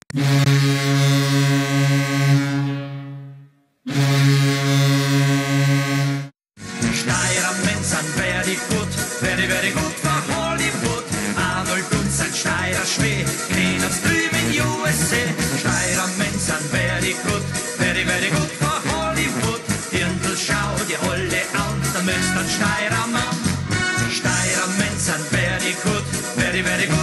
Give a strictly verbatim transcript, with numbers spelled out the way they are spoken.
Steirer men sind very good, very, very good for Hollywood. Arnold und sein Steirer Schmäh, kennen's drüben in U S A. Steirer men sind very good, very, very good for Hollywood. Dirndl schau dir alle an, da müsst ein Steirer Mann. Steirer men sind very good, very, very good.